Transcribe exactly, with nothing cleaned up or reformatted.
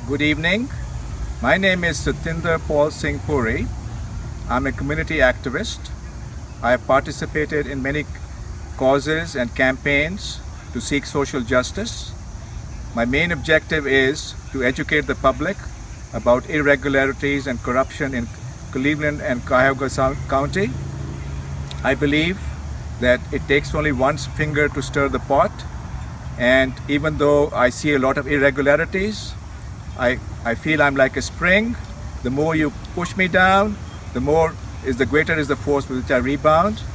Good evening. My name is Satinder Puri. I'm a community activist. I have participated in many causes and campaigns to seek social justice. My main objective is to educate the public about irregularities and corruption in Cleveland and Cuyahoga County. I believe that it takes only one finger to stir the pot, and even though I see a lot of irregularities, I, I feel I'm like a spring. The more you push me down, the more is the greater is the force with which I rebound.